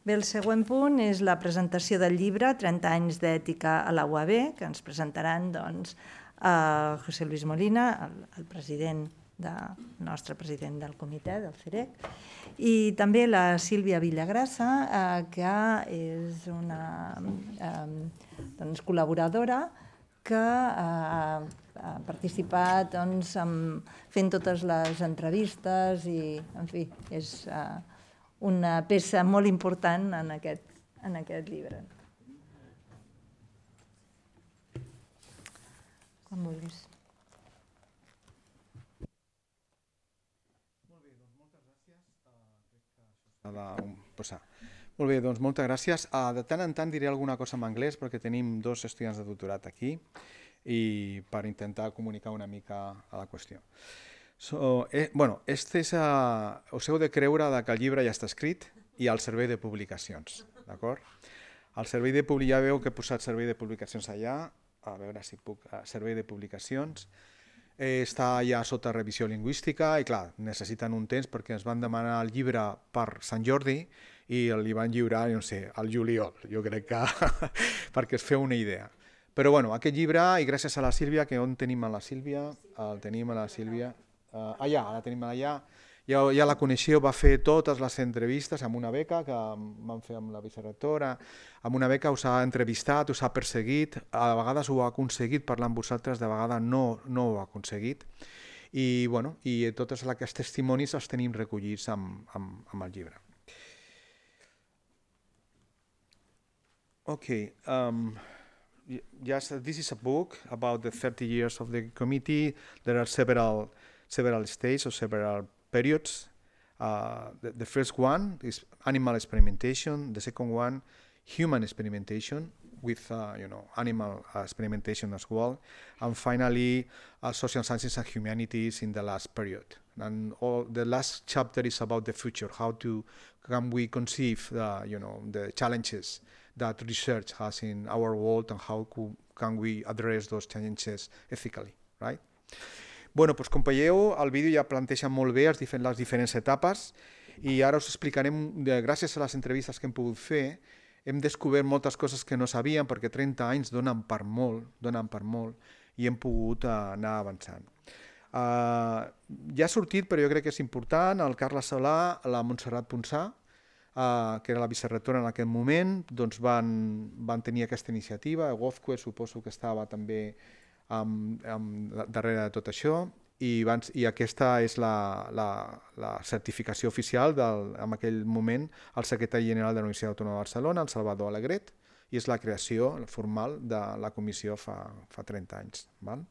Bé, el següent punt és la presentació del llibre 30 anys d'ètica a la UAB, que ens presentaran José Luis Molina, el president nostre president del comitè, del CIREC, i també la Sílvia Villagrasa, que és una col·laboradora que ha participat fent totes les entrevistes i, en fi, és una peça molt important en aquest llibre. Quan vulguis. Molt bé, doncs moltes gràcies. De tant en tant diré alguna cosa en anglès perquè tenim 2 estudiants de doctorat aquí i per intentar comunicar una mica a la qüestió. Us heu de creure que el llibre ja està escrit i al servei de publicacions, d'acord? El servei de publicacions, ja veu que he posat servei de publicacions allà, a veure si puc, servei de publicacions, està ja sota revisió lingüística i clar, necessiten un temps perquè ens van demanar el llibre per Sant Jordi i li van lliurar, no sé, al juliol, jo crec que perquè es feu una idea. Però bueno, aquest llibre, i gràcies a la Sílvia, que on tenim a la Sílvia? El tenim a la Sílvia, allà, la tenim allà, ja la coneixeu, va fer totes les entrevistes amb una beca que vam fer amb la vicerectora, amb una beca us ha entrevistat, us ha perseguit, a vegades ho ha aconseguit parlar amb vosaltres, de vegades no ho ha aconseguit, i tots aquests testimonis els tenim recollits amb el llibre. Okay, this is a book about the 30 years of the committee. There are several stages or several periods. The first one is animal experimentation. The second one, human experimentation with animal experimentation as well. And finally, social sciences and humanities in the last period. And the last chapter is about the future. How can we conceive the challenges that research has in our world and how can we address those challenges ethically, right? Bueno, doncs com veieu, el vídeo ja planteja molt bé les diferents etapes i ara us explicarem, gràcies a les entrevistes que hem pogut fer, hem descobert moltes coses que no sabíem perquè 30 anys donen per molt i hem pogut anar avançant. Ja ha sortit, però jo crec que és important, el Carles Solà, la Montserrat Ponsà, que era la vicerectora en aquell moment, doncs van tenir aquesta iniciativa, Gofque suposo que estava també darrere de tot això, i aquesta és la certificació oficial en aquell moment el secretari general de la Universitat Autònoma de Barcelona, el Salvador Alegret, i és la creació formal de la comissió fa 30 anys.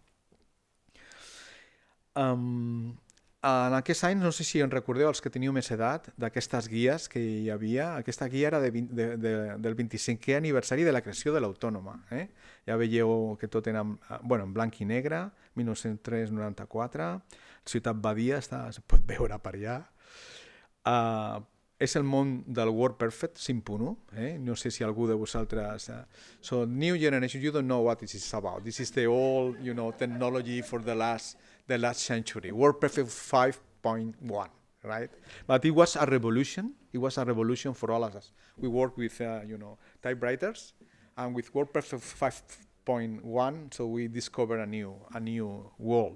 En aquests anys, no sé si en recordeu, els que teniu més edat, d'aquestes guies que hi havia. Aquesta guia era del 25è aniversari de la creació de l'Autònoma. Ja veieu que tot era en blanc i negre, 1903-94, Ciutat Badia es pot veure per allà. És el món del WordPerfect 5.1, no sé si algú de vosaltres... So, new generation, you don't know what this is about. This is the old technology for the last century, WordPerfect 5.1, right? But it was a revolution. It was a revolution for all of us. We work with, typewriters, and with WordPerfect 5.1, so we discovered a new world.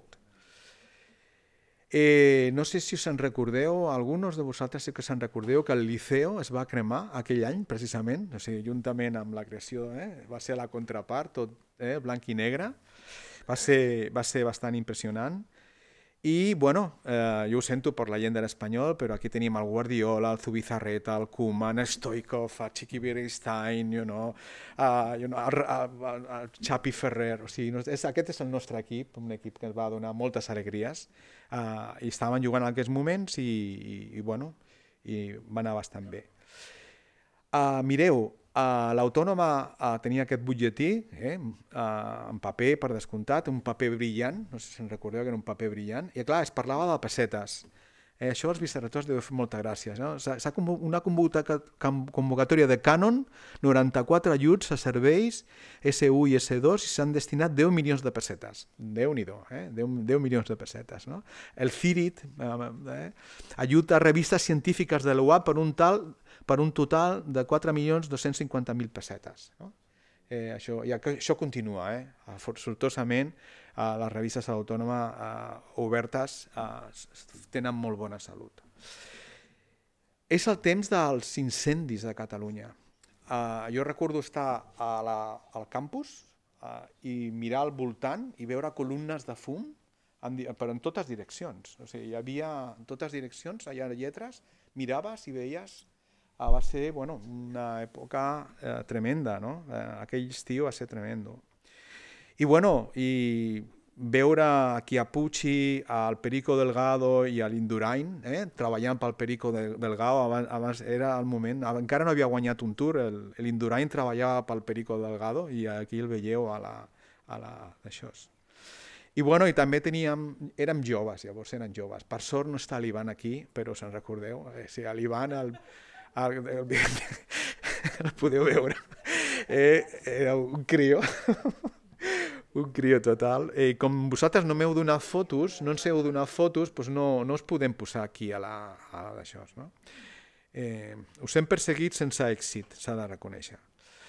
No sé si us en recordeu, alguns de vosaltres sí que se'n recordeu que el Liceo es va cremar aquell any, precisament, o sigui, juntament amb la creació, va ser la contrapart, tot blanc i negre, va ser bastant impressionant. I, bueno, jo ho sento per la gent de l'espanyol, però aquí tenim el Guardiola, el Zubizarreta, el Koeman, el Stoikov, el Chiqui Beristain, el Xapi Ferrer, o sigui, aquest és el nostre equip, un equip que ens va donar moltes alegries, i estaven jugant en aquests moments i va anar bastant bé. Mireu, l'Autònoma tenia aquest butlletí en paper, per descomptat, un paper brillant, no sé si en recordeu que era un paper brillant, i clar, es parlava de pessetes. Això als vicerectors deu fer molta gràcia. No? S'ha una convocatòria de cànon, 94 ajuts a serveis S1 i S2 i s'han destinat 10 milions de pessetes. Déu-n'hi-do, 10 milions de pessetes. No? El CIRIT, ajut a revistes científiques de l'UA per un total de 4.250.000 pessetes. No? Això continua, sortosament les revistes autònomes obertes tenen molt bona salut. És el temps dels incendis de Catalunya. Jo recordo estar al campus i mirar al voltant i veure columnes de fum però en totes direccions. O sigui, hi havia en totes direccions, allà lletres, miraves i veies. Va ser una època tremenda, no? Aquell estiu va ser tremendo. I veure aquí a Puig, al Perico Delgado i a l'Indurain, treballant pel Perico Delgado, abans era el moment, encara no havia guanyat un Tour, l'Indurain treballava pel Perico Delgado i aquí el veieu d'això. I també érem joves, llavors eren joves. Per sort no està l'Ivan aquí, però se'n recordeu? L'Ivan, el podeu veure, era un crio, total. Com vosaltres no m'heu donat fotos, no ens heu donat fotos, doncs no us podem posar aquí a d'això. Us hem perseguit sense èxit, s'ha de reconèixer.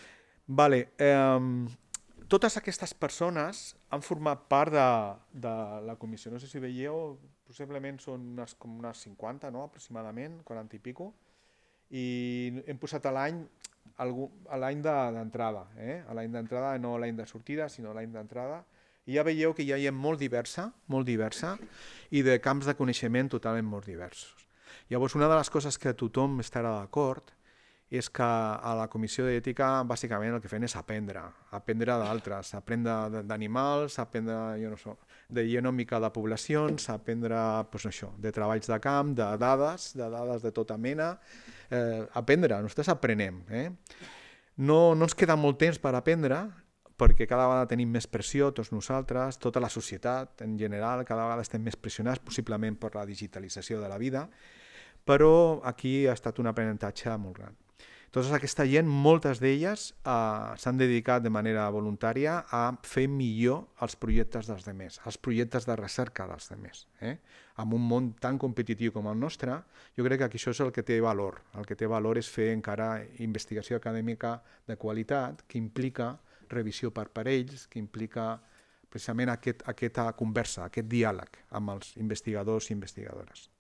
Totes aquestes persones han format part de la comissió. No sé si veieu, possiblement són unes 50, aproximadament, 40 i pico, i hem posat l'any d'entrada, l'any d'entrada, no l'any de sortida, sinó l'any d'entrada, i ja veieu que hi ha gent molt diversa, i de camps de coneixement totalment molt diversos. Llavors, una de les coses que tothom estarà d'acord és que a la comissió d'ètica bàsicament el que fem és aprendre d'altres, aprendre d'animals, aprendre de genòmica de poblacions, aprendre de treballs de camp, de dades de tota mena, aprendre, nosaltres aprenem. No ens queda molt temps per aprendre, perquè cada vegada tenim més pressió, tots nosaltres, tota la societat en general, cada vegada estem més pressionats, possiblement per la digitalització de la vida, però aquí ha estat un aprenentatge molt gran. Tota aquesta gent, moltes d'elles s'han dedicat de manera voluntària a fer millor els projectes dels altres, els projectes de recerca dels altres. En un món tan competitiu com el nostre, jo crec que això és el que té valor. El que té valor és fer encara investigació acadèmica de qualitat, que implica revisió per parells, que implica precisament aquesta conversa, aquest diàleg amb els investigadors i investigadores.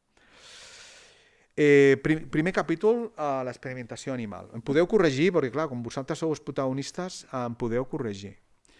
Primer capítol, l'experimentació animal. Em podeu corregir, perquè clar, com vosaltres sou els protagonistes, em podeu corregir.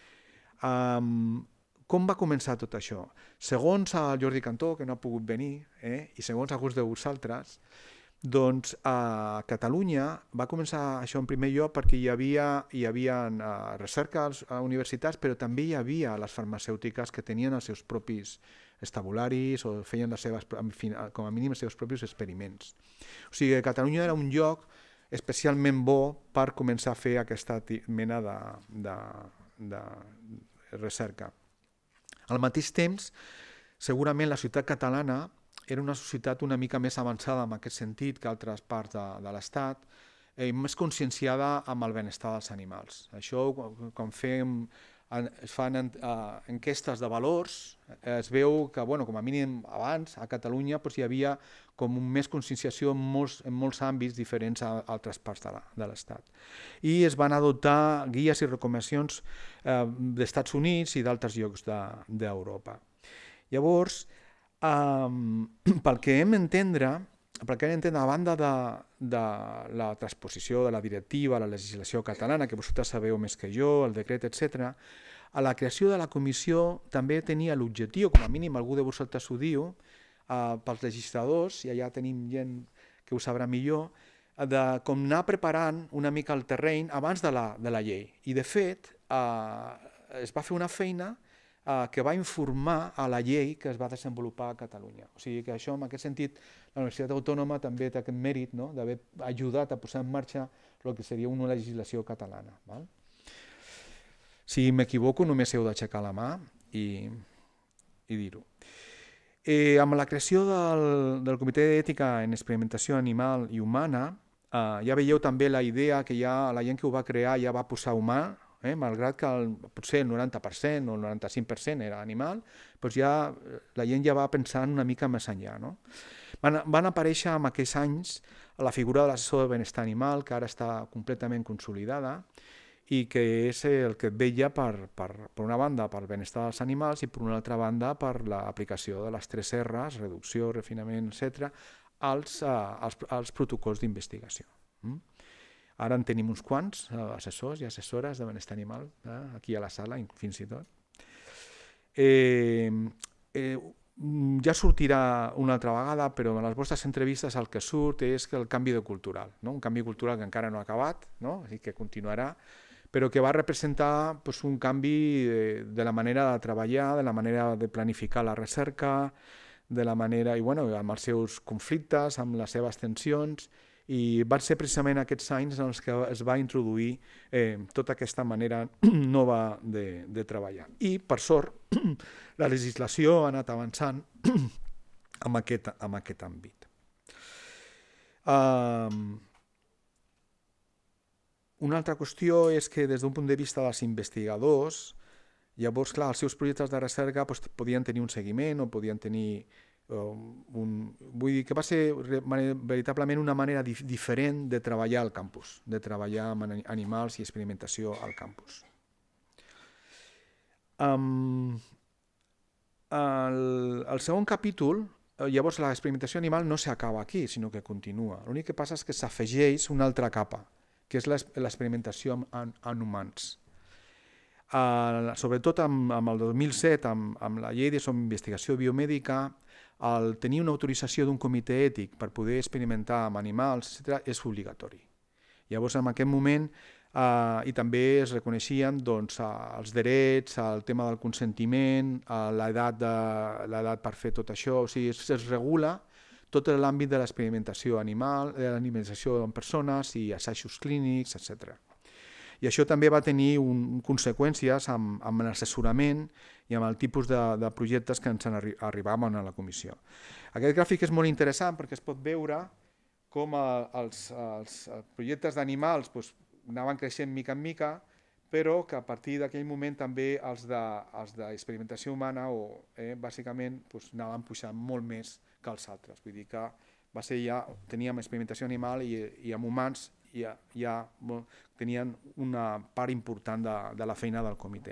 Com va començar tot això? Segons el Jordi Cantó, que no ha pogut venir, i segons alguns de vosaltres, doncs a Catalunya va començar això en primer lloc perquè hi havia recerca a les universitats, però també hi havia les farmacèutiques que tenien els seus propis estabularis o feien com a mínim els seus propis experiments. O sigui, Catalunya era un lloc especialment bo per començar a fer aquesta mena de recerca. Al mateix temps, segurament la societat catalana era una societat una mica més avançada en aquest sentit que altres parts de l'Estat, més conscienciada amb el benestar dels animals. Això, quan es fan enquestes de valors, es veu que, com a mínim abans, a Catalunya hi havia com més conscienciació en molts àmbits diferents a altres parts de l'Estat. I es van adoptar guies i recomanacions d'Estats Units i d'altres llocs d'Europa. Llavors, pel que hem d'entendre, a banda de la transposició de la directiva a la legislació catalana, que vosaltres sabeu més que jo, el decret, etc., a la creació de la comissió també tenia l'objectiu, com a mínim algú de vosaltres ho diu, pels legisladors, i allà tenim gent que ho sabrà millor, de com anar preparant una mica el terreny abans de la llei. I de fet, es va fer una feina que va informar a la llei que es va desenvolupar a Catalunya. O sigui que això, en aquest sentit, la Universitat Autònoma també té aquest mèrit d'haver ajudat a posar en marxa el que seria una legislació catalana. Si m'equivoco, només heu d'aixecar la mà i dir-ho. Amb la creació del Comitè d'Ètica en Experimentació Animal i Humana, ja veieu també la idea que ja la gent que ho va crear ja va posar humà, malgrat que potser el 90% o el 95% era animal, doncs ja la gent ja va pensant una mica més enllà. No? Van aparèixer en aquells anys la figura de l'assessor de benestar animal, que ara està completament consolidada, i que és el que vetlla per una banda pel benestar dels animals i per una altra banda per l'aplicació de les 3 R's, reducció, refinament, etc., als protocols d'investigació. Ara en tenim uns quants assessors i assessores de benestar animal, aquí a la sala fins i tot. Ja sortirà una altra vegada, però en les vostres entrevistes el que surt és que el canvi de cultural, un canvi cultural que encara no ha acabat, i que continuarà, però que va representar un canvi de la manera de treballar, de la manera de planificar la recerca, de la manera, i amb els seus conflictes, amb les seves tensions, i van ser precisament aquests anys en els que es va introduir tota aquesta manera nova de treballar. I, per sort, la legislació ha anat avançant en aquest àmbit. Una altra qüestió és que des d'un punt de vista dels investigadors, llavors, clar, els seus projectes de recerca podien tenir un seguiment o podien tenir vull dir que va ser veritablement una manera diferent de treballar al campus, de treballar amb animals i experimentació al campus. El segon capítol, llavors l'experimentació animal no s'acaba aquí, sinó que continua. L'únic que passa és que s'afegeix una altra capa, que és l'experimentació en humans. Sobretot amb el 2007, amb la llei de investigació biomèdica, el tenir una autorització d'un comitè ètic per poder experimentar amb animals, etc., és obligatori. Llavors, en aquest moment, i també es reconeixien els drets, el tema del consentiment, l'edat per fer tot això, o sigui, es regula tot l'àmbit de l'experimentació animal, de l'alimentació en persones i assajos clínics, etc. I això també va tenir conseqüències amb l'assessorament i amb el tipus de projectes que ens arribaven a la comissió. Aquest gràfic és molt interessant perquè es pot veure com els projectes d'animals anaven creixent mica en mica, però que a partir d'aquell moment també els d'experimentació humana bàsicament anaven pujant molt més que els altres. Vull dir que va ser ja, teníem experimentació animal i amb humans ja tenien una part important de la feina del comitè.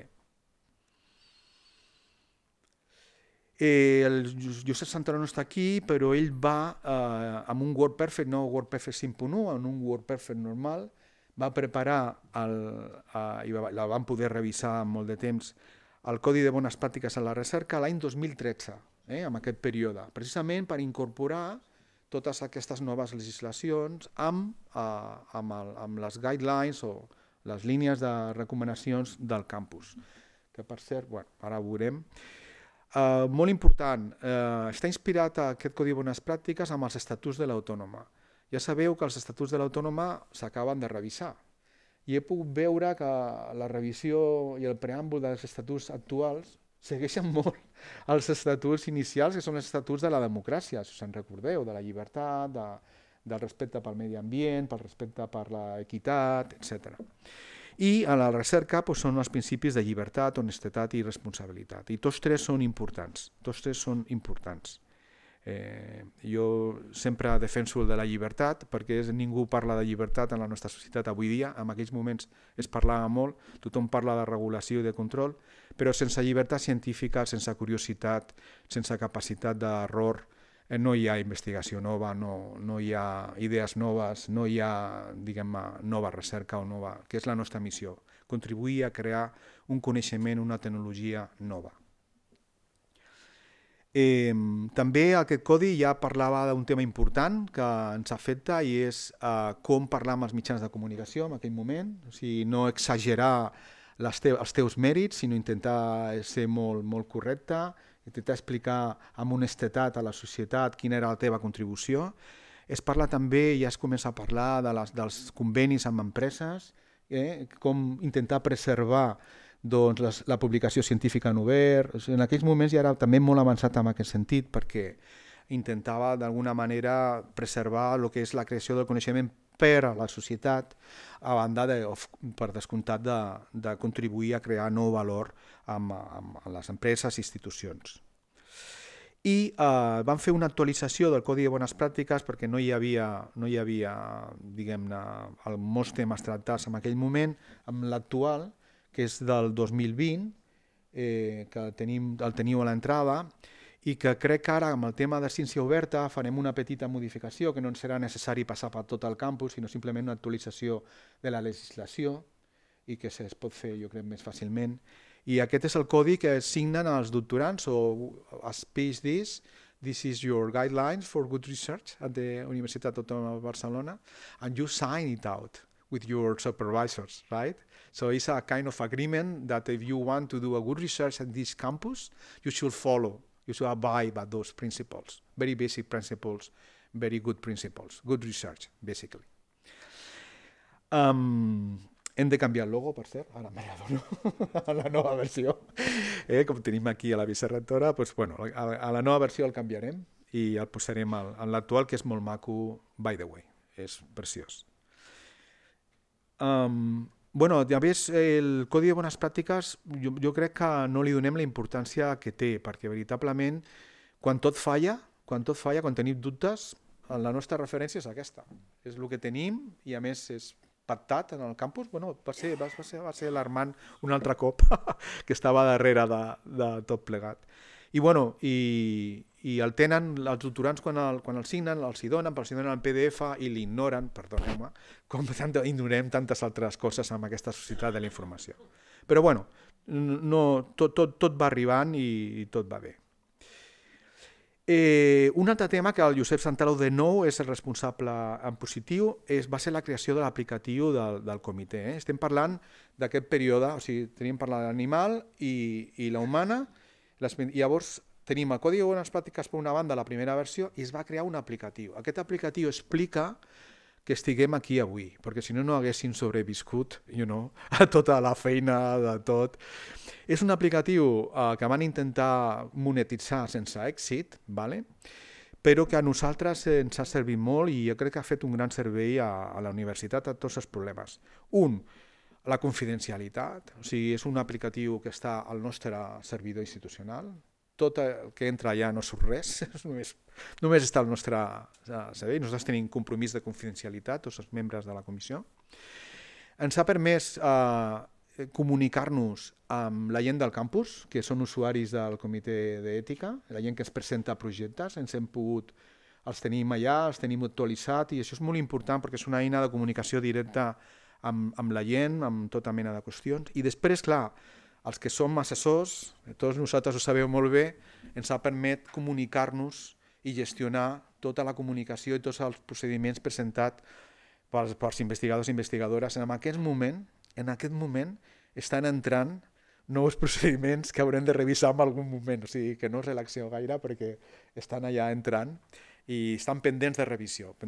El Josep Santaró no està aquí, però ell va amb un WordPerfect, no WordPerfect 5.1, en un WordPerfect normal, va preparar, i la vam poder revisar amb molt de temps, el Codi de Bones Pràctiques a la Recerca l'any 2013, en aquest període, precisament per incorporar totes aquestes noves legislacions amb les guidelines o les línies de recomanacions del campus, que per cert, ara ho veurem. Molt important, està inspirat aquest Codi de Bones Pràctiques amb els estatuts de l'Autònoma. Ja sabeu que els estatuts de l'Autònoma s'acaben de revisar i he pogut veure que la revisió i el preàmbul dels estatuts actuals segueixen molt els estatuts inicials, que són els estatuts de la democràcia, si us en recordeu, de la llibertat, del respecte pel medi ambient, pel respecte per l'equitat, etc. I a la recerca són els principis de llibertat, honestedat i responsabilitat. I tots tres són importants, Jo sempre defenso el de la llibertat, perquè ningú parla de llibertat en la nostra societat avui dia. En aquells moments es parlava molt, tothom parla de regulació i de control, però sense llibertat científica, sense curiositat, sense capacitat d'error, no hi ha investigació nova, no hi ha idees noves, no hi ha, diguem-ne, nova recerca o nova, que és la nostra missió, contribuir a crear un coneixement, una tecnologia nova. També aquest codi ja parlava d'un tema important que ens afecta i és com parlar amb els mitjans de comunicació en aquell moment, o sigui, no exagerar els teus mèrits, sinó intentar ser molt correcte, intentar explicar amb honestedat a la societat quina era la teva contribució. Es parla també, ja es comença a parlar dels convenis amb empreses, com intentar preservar doncs, la publicació científica en obert. En aquells moments ja era també molt avançat en aquest sentit, perquè intentava d'alguna manera preservar el que és la creació del coneixement per a la societat, a banda, per descomptat, de contribuir a crear nou valor amb les empreses i institucions. I van fer una actualització del Codi de Bones Pràctiques perquè no hi havia diguem-ne, molts temes tractats en aquell moment, amb l'actual, que és del 2020, que el teniu a l'entrada, i que crec que ara amb el tema de ciència oberta farem una petita modificació, que no ens serà necessari passar per tot el campus, sinó simplement una actualització de la legislació i que es pot fer, jo crec, més fàcilment. I aquest és el codi que signen els doctorants o els PhDs. This is your guidelines for good research at the Universitat Autònoma de Barcelona, and you sign it out with your supervisors, right? So it's a kind of agreement that if you want to do a good research at this campus, you should follow, you should abide by those principles, very basic principles, very good principles, good research, basically. Hem de canviar el logo, per cert, ara me n'adono, a la nova versió. Com tenim aquí a la vicerectora, doncs, bueno, a la nova versió el canviarem i el posarem en l'actual, que és molt maco, by the way, és preciós. Bueno, a més, el Codi de Bones Pràctiques jo crec que no li donem la importància que té, perquè veritablement quan tot falla, quan tenim dubtes, la nostra referència és aquesta. És el que tenim i a més és pactat en el campus. Bueno, va ser alarmant un altre cop que estava darrere de tot plegat. I bueno, i el tenen els doctorants quan el signen, els hi donen el PDF i l'ignoren, perdoneu-me, com ignorem tantes altres coses amb aquesta societat de la informació. Però bueno, tot va arribant i tot va bé. Un altre tema que el Josep Santaló de nou és el responsable en positiu va ser la creació de l'aplicatiu del comitè. Estem parlant d'aquest període, o sigui, tenim parlat de l'animal i la humana, i llavors tenim el Codi de Bones Pràctiques per una banda, la primera versió, i es va crear un aplicatiu. Aquest aplicatiu explica que estiguem aquí avui, perquè si no, no haguéssim sobreviscut a tota la feina de tot. És un aplicatiu que van intentar monetitzar sense èxit, però que a nosaltres ens ha servit molt i jo crec que ha fet un gran servei a la universitat a tots els problemes. Un, la confidencialitat, o sigui, és un aplicatiu que està al nostre servidor institucional, tot el que entra allà no surt res, només està al nostre servei, nosaltres tenim compromís de confidencialitat, tots els membres de la comissió. Ens ha permès comunicar-nos amb la gent del campus, que són usuaris del comitè d'ètica, la gent que es presenta a projectes, els tenim allà, els tenim actualitzat, i això és molt important perquè és una eina de comunicació directa amb la gent, amb tota mena de qüestions. I després, clar, els que som assessors, tots nosaltres ho sabeu molt bé, ens ha permès comunicar-nos i gestionar tota la comunicació i tots els procediments presentats pels investigadors i investigadores. En aquest moment estan entrant nous procediments que haurem de revisar en algun moment, o sigui que no us relaxeu gaire perquè estan allà entrant i estan pendents de revisió.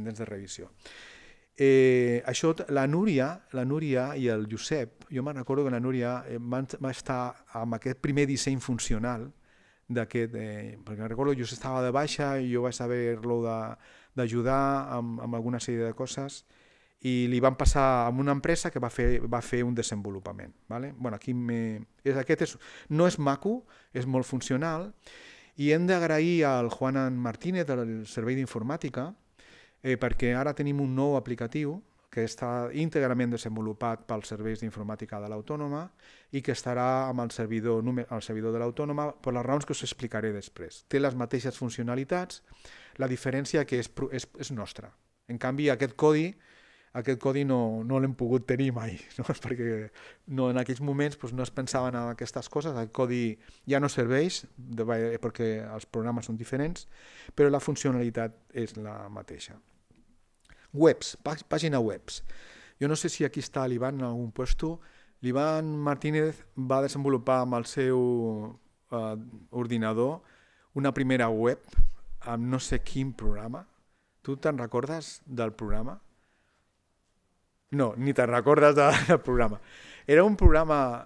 Això, la Núria i el Josep, jo me'n recordo que la Núria va estar amb aquest primer disseny funcional d'aquest, perquè recordo que jo estava de baixa i jo vaig saber-lo d'ajudar amb alguna sèrie de coses i li van passar a una empresa que va fer un desenvolupament. Aquest no és maco, és molt funcional i hem d'agrair al Juan Martínez del Servei d'Informàtica perquè ara tenim un nou aplicatiu que està íntegrament desenvolupat pels serveis d'informàtica de l'Autònoma i que estarà amb el servidor de l'Autònoma per les raons que us explicaré després. Té les mateixes funcionalitats, la diferència que és nostra. En canvi, aquest codi no l'hem pogut tenir mai, perquè en aquells moments no es pensaven en aquestes coses, el codi ja no serveix perquè els programes són diferents, però la funcionalitat és la mateixa. Webs, pàgina webs. Jo no sé si aquí està l'Ivan en algun lloc. L'Ivan Martínez va desenvolupar amb el seu ordinador una primera web amb no sé quin programa. Tu te'n recordes del programa? No, ni te'n recordes del programa. Era un programa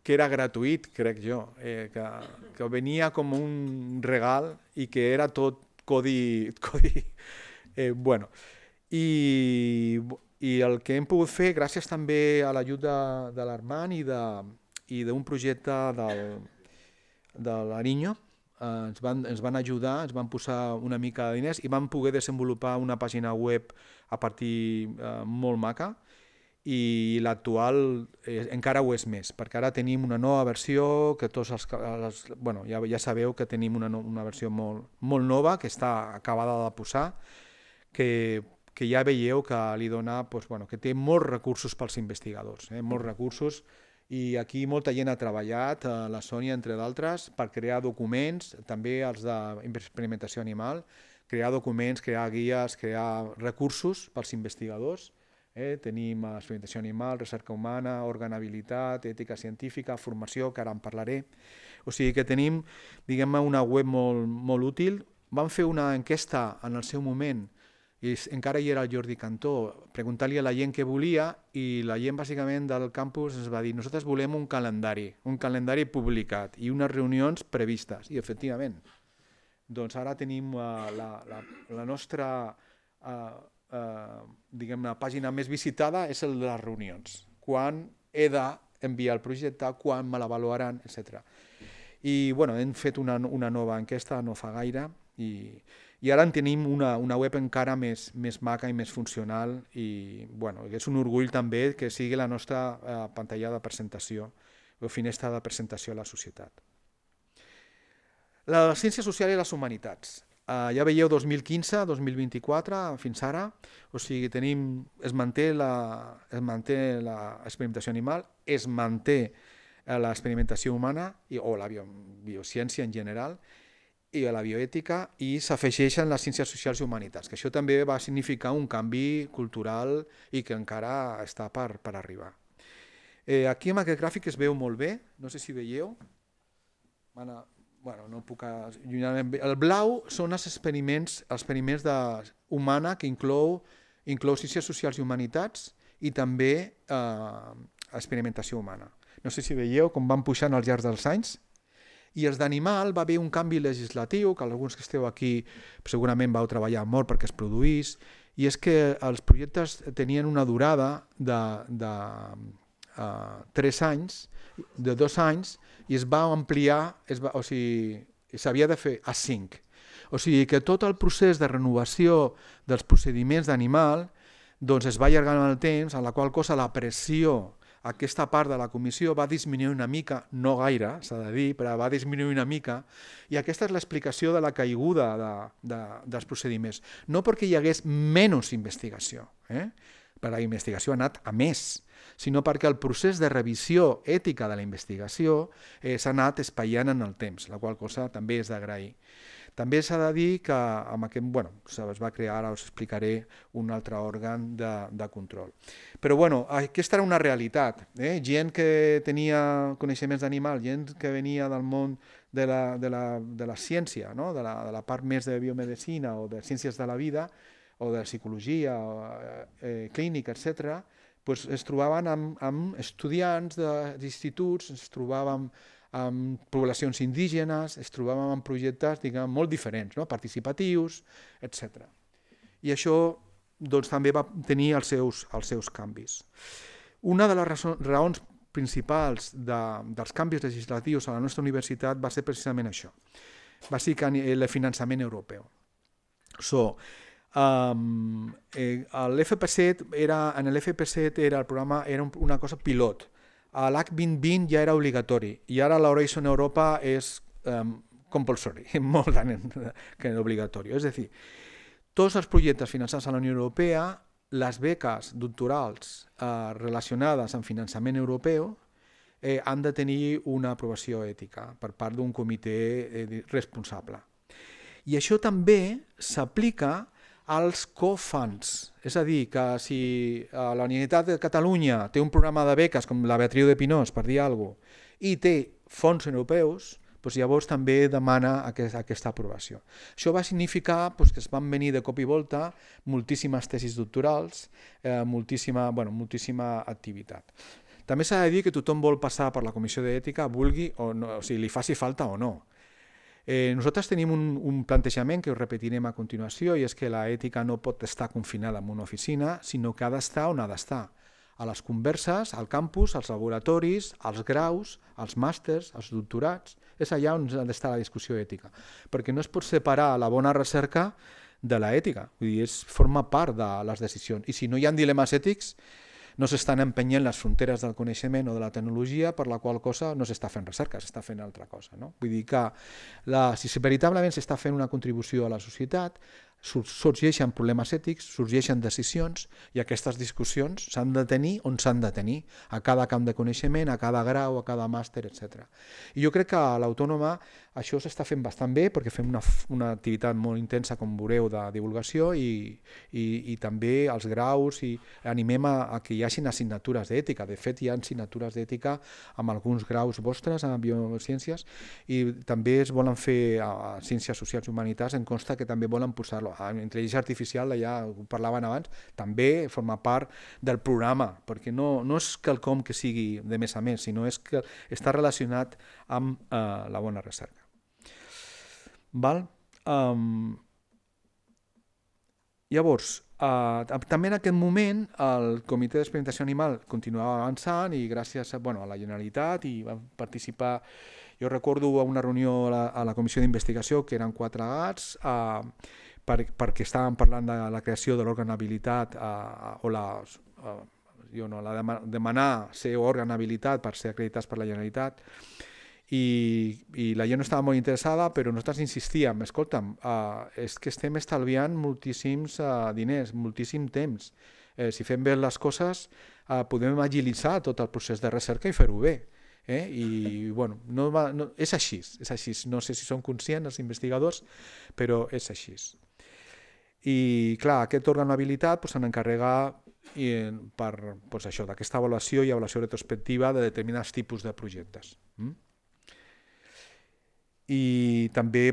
que era gratuït, crec jo, que venia com un regal i que era tot codi bueno. I el que hem pogut fer, gràcies també a l'ajuda de l'Armand i d'un projecte de l'Ariño, ens van ajudar, ens van posar una mica de diners i vam poder desenvolupar una pàgina web a partir molt maca, i l'actual encara ho és més, perquè ara tenim una nova versió que tots bueno, ja sabeu que tenim una versió molt nova que està acabada de posar, que ja veieu que li dona, bueno, que té molts recursos pels investigadors, molts recursos, i aquí molta gent ha treballat, la Sònia entre d'altres, per crear documents, també els d'experimentació animal, crear documents, crear guies, crear recursos pels investigadors. Tenim experimentació animal, recerca humana, organabilitat, ètica científica, formació, que ara en parlaré. O sigui que tenim, diguem-ne, una web molt útil. Vam fer una enquesta en el seu moment, i encara hi era el Jordi Cantó, preguntant-li a la gent què volia, i la gent bàsicament del campus ens va dir: nosaltres volem un calendari publicat i unes reunions previstes. I efectivament, doncs ara tenim la nostra diguem-ne, pàgina més visitada és el de les reunions, quan he d'enviar el projecte, quan me l'avaluaran, etc. I bueno, hem fet una nova enquesta no fa gaire, i ara en tenim una web encara més maca i més funcional, i bueno, és un orgull també que sigui la nostra pantalla de presentació o finestra de presentació a la societat. La ciència social i les humanitats. Ja veieu 2015-2024 fins ara, o sigui, es manté l'experimentació animal, es manté l'experimentació humana o la biociència en general i la bioètica, i s'afegeixen les ciències socials i humanitats, que això també va significar un canvi cultural i que encara està per arribar. Aquí amb aquest gràfic es veu molt bé, no sé si veieu. Bueno, no puc allunyar-me bé. El blau són els experiments humana, que inclou ciències socials i humanitats, i també experimentació humana. No sé si veieu com van pujant al llarg dels anys. I els d'animal va haver un canvi legislatiu, que alguns que esteu aquí segurament vau treballar molt perquè es produís, i és que els projectes tenien una durada de 3 anys, de 2 anys, i es va ampliar, o sigui, s'havia de fer a 5. O sigui que tot el procés de renovació dels procediments d'animal doncs es va allargar en el temps, en la qual cosa la pressió, aquesta part de la comissió va disminuir una mica, no gaire, s'ha de dir, però va disminuir una mica, i aquesta és l'explicació de la caiguda dels procediments. No perquè hi hagués menys investigació, perquè la investigació ha anat a més, sinó perquè el procés de revisió ètica de la investigació s'ha anat espaiant en el temps, la qual cosa també és d'agrair. També s'ha de dir que es va crear, ara us explicaré, un altre òrgan de control. Però aquesta era una realitat. Gent que tenia coneixements d'animal, gent que venia del món de la ciència, de la part més de biomedicina o de ciències de la vida, o de psicologia, clínica, etc., es trobaven amb estudiants d'instituts, es trobaven amb poblacions indígenes, es trobaven amb projectes molt diferents, participatius, etc. I això també va tenir els seus canvis. Una de les raons principals dels canvis legislatius a la nostra universitat va ser precisament això, va ser el finançament europeu. L'FP7 era el programa, era una cosa pilot. A l'H2020 ja era obligatori i ara l'Horizon Europa és compulsory, molt que obligatori. És a dir, tots els projectes finançats a la Unió Europea, les beques doctorals relacionades amb finançament europeu han de tenir una aprovació ètica per part d'un comitè responsable. I això també s'aplica als co-funds, és a dir, que si la Universitat de Catalunya té un programa de beques com la Beatriu de Pinós, per dir alguna cosa, i té fons europeus, llavors també demana aquesta aprovació. Això va significar que es van venir de cop i volta moltíssimes tesis doctorals, moltíssima activitat. També s'ha de dir que tothom vol passar per la comissió d'ètica, vulgui o no, o sigui, li faci falta o no. Nosaltres tenim un plantejament que us repetirem a continuació, i és que l'ètica no pot estar confinada en una oficina, sinó que ha d'estar on ha d'estar. A les converses, al campus, als laboratoris, als graus, als màsters, als doctorats, és allà on ha d'estar la discussió ètica. Perquè no es pot separar la bona recerca de l'ètica, vull dir, forma part de les decisions. I si no hi ha dilemes ètics, no s'estan empenyent les fronteres del coneixement o de la tecnologia, per la qual cosa no s'està fent recerca, s'està fent altra cosa. No? Vull dir que si veritablement s'està fent una contribució a la societat, sorgeixen problemes ètics, sorgeixen decisions, i aquestes discussions s'han de tenir on s'han de tenir, a cada camp de coneixement, a cada grau, a cada màster, etc. I jo crec que a l'Autònoma això s'està fent bastant bé, perquè fem una activitat molt intensa, com veureu, de divulgació, i també als graus, i animem a que hi hagin assignatures d'ètica. De fet, hi ha assignatures d'ètica amb alguns graus vostres a biociències, i també es volen fer a ciències socials i humanitats, em consta que també volen posar-lo. A intel·ligència artificial, ja ho parlaven abans, també forma part del programa, perquè no és quelcom que sigui de més a més, sinó que està relacionat amb la bona recerca. Val? Llavors, també en aquest moment el Comitè d'Experimentació Animal continuava avançant, i gràcies a la Generalitat, i van participar, jo recordo una reunió a la Comissió d'Investigació, que eren 4 gats, perquè estàvem parlant de la creació de l'òrgan o demanar ser òrgan habilitat per ser acreditats per la Generalitat, i la gent no estava molt interessada, però nosaltres insistíem, escolta'm, és que estem estalviant moltíssims diners, moltíssim temps. Si fem bé les coses, podem agilitzar tot el procés de recerca i fer-ho bé. I és així, no sé si són conscients els investigadors, però és així. I clar, aquest òrgan habilitat s'han d'encarregar d'aquesta avaluació i avaluació retrospectiva de determinats tipus de projectes. I també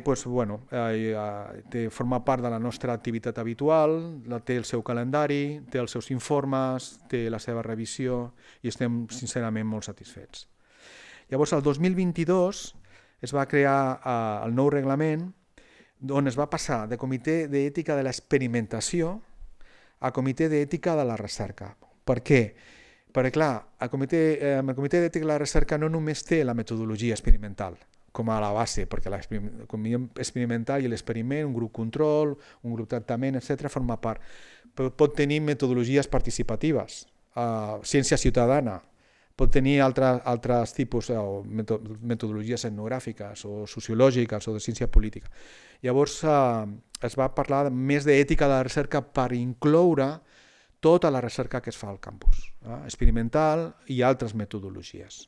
forma part de la nostra activitat habitual, té el seu calendari, té els seus informes, té la seva revisió, i estem sincerament molt satisfets. Llavors, el 2022 es va crear el nou reglament, on es va passar de Comitè d'Ètica de l'Experimentació a Comitè d'Ètica de la Recerca. Per què? Perquè, clar, el Comitè d'Ètica de la Recerca no només té la metodologia experimental com a la base, perquè l'economia experimental i l'experiment, un grup control, un grup tractament, etc., forma part. Però pot tenir metodologies participatives, ciència ciutadana, pot tenir altres tipus o metodologies etnogràfiques o sociològiques o de ciència política. Llavors es va parlar més d'ètica de la recerca per incloure tota la recerca que es fa al campus, experimental i altres metodologies.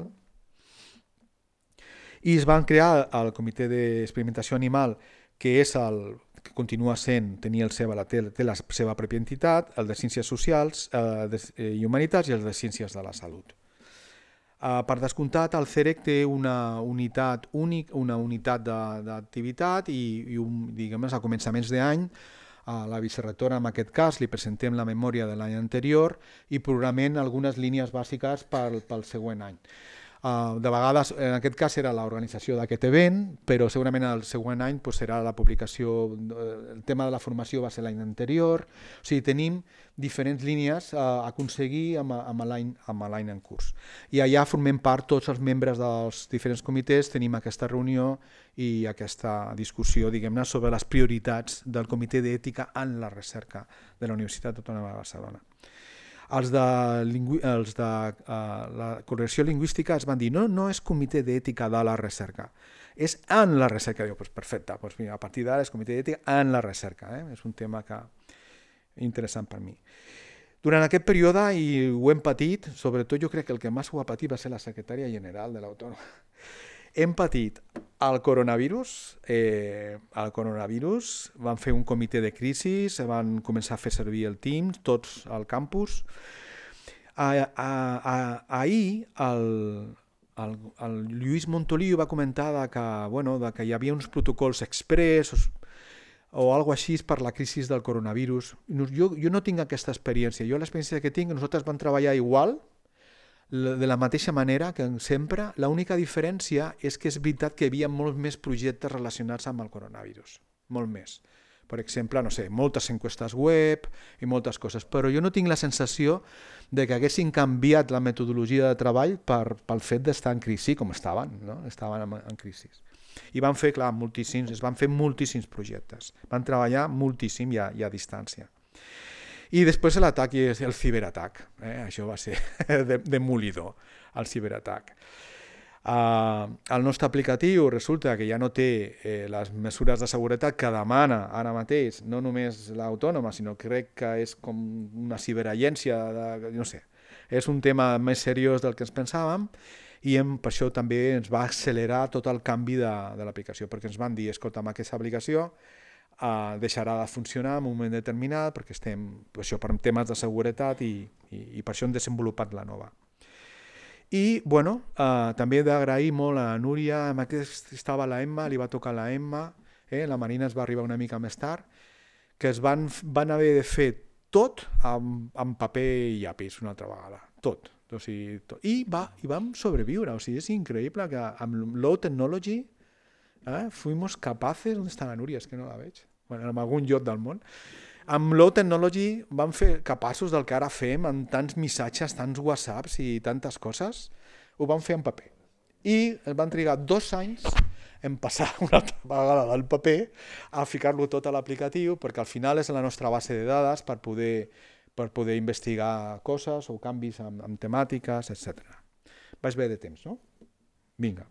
I es van crear el Comitè d'Experimentació Animal, que és que continua sent, té la seva pròpia entitat, el de Ciències Socials i Humanitats i el de Ciències de la Salut. Per descomptat, el CEREC té una unitat d'activitat i a començaments d'any, a la vicerectora en aquest cas li presentem la memòria de l'any anterior i programem algunes línies bàsiques pel següent any. De vegades, en aquest cas era l'organització d'aquest event, però segurament el següent any serà la publicació, el tema de la formació va ser l'any anterior, o sigui, tenim diferents línies a aconseguir amb l'any en curs. I allà formem part tots els membres dels diferents comitès, tenim aquesta reunió i aquesta discussió, diguem-ne, sobre les prioritats del Comitè d'Ètica en la recerca de la Universitat Autònoma de Barcelona. Els de la correcció lingüística es van dir no és Comitè d'Ètica de la recerca, és en la recerca. Diu, perfecte, a partir d'ara és Comitè d'Ètica en la recerca. És un tema interessant per mi. Durant aquest període, i ho hem patit, sobretot jo crec que el que més ho ha patit va ser la secretària general de l'Autònoma. Hem patit el coronavirus, van fer un comitè de crisi, van començar a fer servir el Teams, tots al campus. Ahir el Lluís Montoliu va comentar que hi havia uns protocols express o alguna cosa així per la crisi del coronavirus. Jo no tinc aquesta experiència. Jo l'experiència que tinc, nosaltres vam treballar igual de la mateixa manera que sempre. L'única diferència és que és veritat que hi havia molts més projectes relacionats amb el coronavirus, molt més. Per exemple, no sé, moltes enquestes web i moltes coses, però jo no tinc la sensació de que haguessin canviat la metodologia de treball pel fet d'estar en crisi, com estaven, no? Estaven en crisi. I van fer, clar, es van fer moltíssims projectes, van treballar moltíssim i a distància. I després l'atac i el ciberatac, això va ser demolidor, el ciberatac. El nostre aplicatiu resulta que ja no té les mesures de seguretat que demana ara mateix, no només l'autònoma, sinó que crec que és com una ciberagència, no sé, és un tema més seriós del que ens pensàvem i per això també ens va accelerar tot el canvi de l'aplicació, perquè ens van dir, escolta, amb aquesta aplicació deixarà de funcionar en un moment determinat perquè estem per temes de seguretat i per això hem desenvolupat la nova. I bueno, també he d'agrair molt a Núria, amb aquest estava la Emma, li va tocar la Emma, la Marina es va arribar una mica més tard, que es van haver de fer tot amb paper i llapis una altra vegada, tot. O sigui, tot. I vam sobreviure, o sigui, és increïble que amb low technology fuimos capaces, on està la Núria? És que no la veig, bueno, en algun lloc del món. Amb low technology vam fer capaços del que ara fem amb tants missatges, tants whatsapps i tantes coses, ho vam fer en paper. I van trigar 2 anys en passar una altra vegada del paper a ficar-lo tot a l'aplicatiu, perquè al final és la nostra base de dades per poder investigar coses o canvis amb temàtiques, etc. Vaig bé de temps, no? Vinga.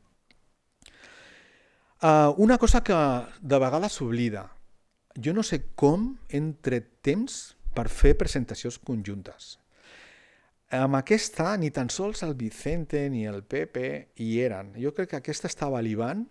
Una cosa que de vegades s'oblida. Jo no sé com hem tret temps per fer presentacions conjuntes. Amb aquesta ni tan sols el Vicente ni el Pepe hi eren. Jo crec que aquesta estava a l'Ivan,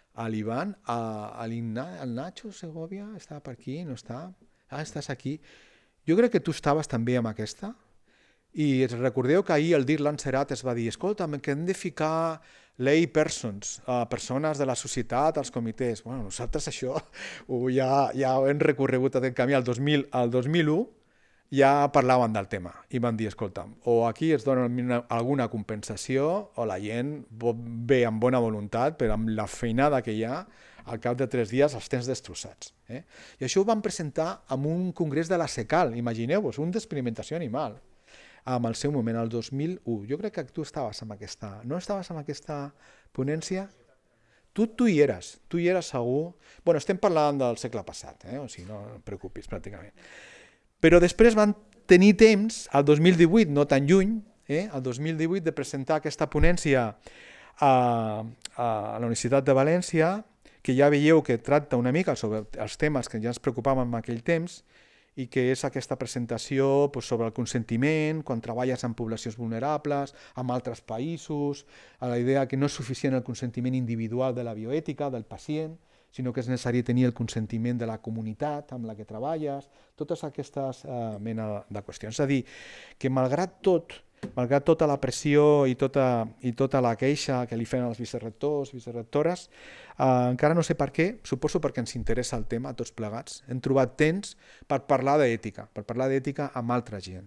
el Nacho Segovia estava per aquí, no està? Estàs aquí. Jo crec que tu estaves també amb aquesta. I recordeu que ahir el Dirk Lancerat es va dir, escolta, que hem de ficar lay persons, persones de la societat, als comitès. Bueno, nosaltres això ja hem recorregut aquest camí. Al 2001 ja parlaven del tema i van dir, escolta, o aquí es dona alguna compensació o la gent ve amb bona voluntat, però amb la feinada que hi ha, al cap de 3 dies els tens destrossats. I això ho van presentar en un congrés de la CECAL, imagineu-vos, un d'experimentació animal, en el seu moment, el 2001. Jo crec que tu estaves amb aquesta... No estaves amb aquesta ponència? Tu hi eres segur. Bueno, estem parlant del segle passat, o sigui, no et preocupis, pràcticament. Però després van tenir temps, el 2018, no tan lluny, el 2018, de presentar aquesta ponència a la Universitat de València, que ja veieu que tracta una mica sobre els temes que ja ens preocupaven en aquell temps, i que és aquesta presentació sobre el consentiment, quan treballes amb poblacions vulnerables, amb altres països, a la idea que no és suficient el consentiment individual de la bioètica, del pacient, sinó que és necessari tenir el consentiment de la comunitat amb la que treballes, totes aquestes mena de qüestions. És a dir, que malgrat tota la pressió i tota la queixa que li fan els vicerectors, vicerectores, encara no sé per què, suposo perquè ens interessa el tema a tots plegats, hem trobat temps per parlar d'ètica amb altra gent.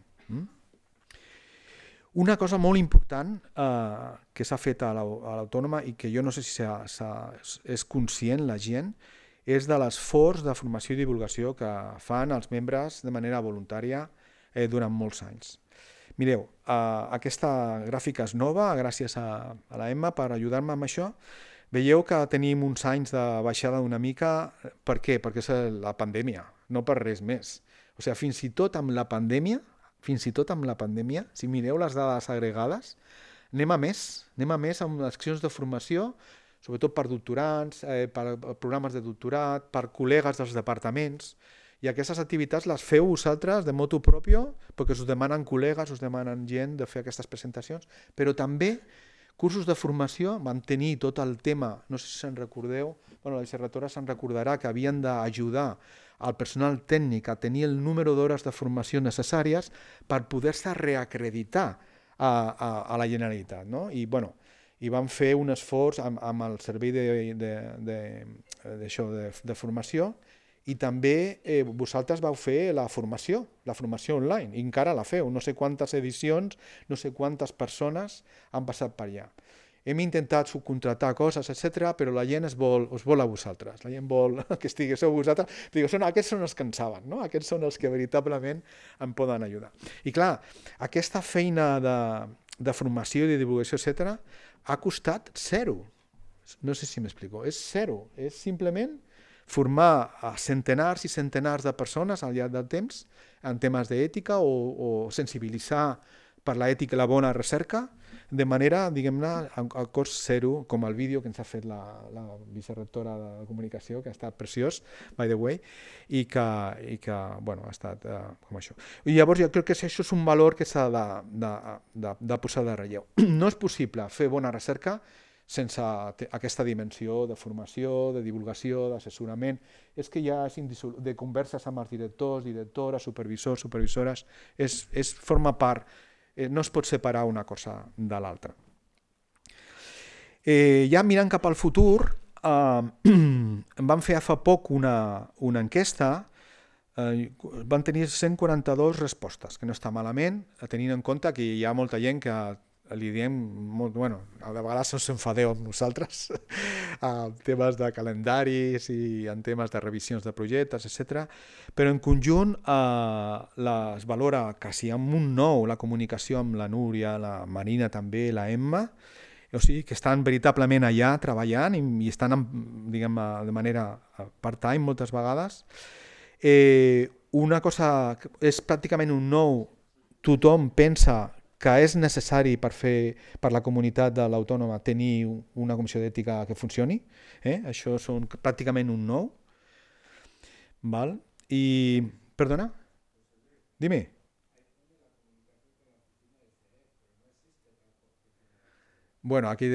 Una cosa molt important que s'ha fet a l'Autònoma i que jo no sé si és conscient la gent, és de l'esforç de formació i divulgació que fan els membres de manera voluntària durant molts anys. Mireu, aquesta gràfica és nova, gràcies a la Emma per ajudar-me amb això. Veieu que tenim uns anys de baixada una mica. Per què? Perquè és la pandèmia, no per res més. O sigui, fins i tot amb la pandèmia, si mireu les dades agregades, anem a més amb accions de formació, sobretot per doctorants, per programes de doctorat, per col·legues dels departaments. I aquestes activitats les feu vosaltres de motu propio, perquè us demanen col·legues, us demanen gent de fer aquestes presentacions, però també cursos de formació, van tenir tot el tema, no sé si se'n recordeu, la vicerectora se'n recordarà que havien d'ajudar al personal tècnic a tenir el número d'hores de formació necessàries per poder-se reacreditar a la Generalitat. I van fer un esforç amb el servei de formació I també vosaltres vau fer la formació online, i encara la feu. No sé quantes edicions, no sé quantes persones han passat per allà. Hem intentat subcontratar coses, etc., però la gent us vol a vosaltres. La gent vol que estiguéssiu vosaltres. Digo, aquests són els que en saben, no? Aquests són els que veritablement em poden ajudar. I clar, aquesta feina de formació i de divulgació, etc., ha costat zero. No sé si m'explico. És zero. És simplement formar a centenars i centenars de persones al llarg del temps en temes d'ètica o sensibilitzar per l'ètica i la bona recerca de manera, diguem-ne, a cost zero, com el vídeo que ens ha fet la vicerectora de comunicació, que ha estat preciós, by the way, i que bueno, ha estat com això. I llavors jo crec que això és un valor que s'ha de posar de relleu. No és possible fer bona recerca sense aquesta dimensió de formació, de divulgació, d'assessorament. És que ja és de converses amb els directors, directores, supervisors, supervisores, forma part, no es pot separar una cosa de l'altra. Ja mirant cap al futur, vam fer fa poc una enquesta, van tenir 142 respostes, que no està malament, tenint en compte que hi ha molta gent que li diem, bueno, a vegades us enfadeu amb nosaltres, en temes de calendaris i en temes de revisions de projectes, etc. Però en conjunt es valora quasi amb un 9 la comunicació amb la Núria, la Marina també, la Emma, o sigui que estan veritablement allà treballant i estan, diguem, de manera part-time moltes vegades. Una cosa és pràcticament un 9, tothom pensa que és necessari per la comunitat de l'Autònoma tenir una comissió d'ètica que funcioni. Això són pràcticament un 9. Val? I, perdona? Dime. Bueno, aquí...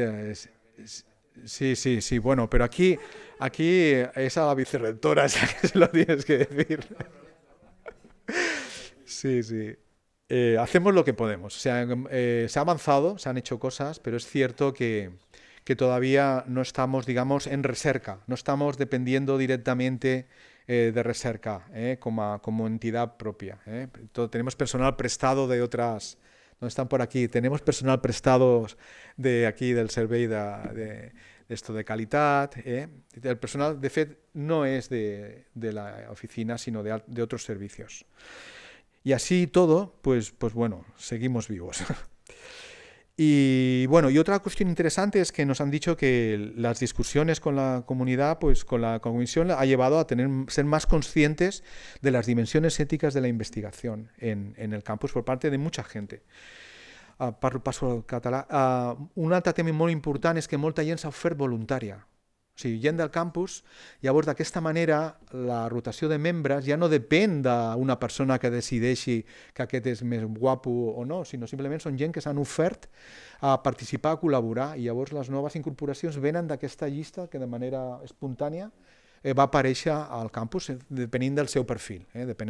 Sí, bueno, pero aquí es a la vicerrectora esa que se lo tienes que decir. Sí. Hacemos lo que podemos. O sea, se ha avanzado, se han hecho cosas, pero es cierto que todavía no estamos, digamos, en recerca, no estamos dependiendo directamente de recerca como entidad propia. Tenemos personal prestado de otras, no están por aquí, tenemos personal prestado de aquí del servei de esto de calidad. El personal, de fet, no es de la oficina, sino de otros servicios. Y así todo, pues bueno, seguimos vivos. Y bueno, y otra cuestión interesante es que nos han dicho que las discusiones con la comunidad, pues con la comisión, ha llevado a ser más conscientes de las dimensiones éticas de la investigación en el campus por parte de mucha gente. Passo al català. Un altre tema molt important és que molta gent s'ha ofert voluntària. O sigui, gent del campus, llavors d'aquesta manera la rotació de membres ja no depèn d'una persona que decideixi que aquest és més guapo o no, sinó simplement són gent que s'han ofert a participar, a col·laborar, i llavors les noves incorporacions venen d'aquesta llista que de manera espontània va aparèixer al campus depenent del seu perfil.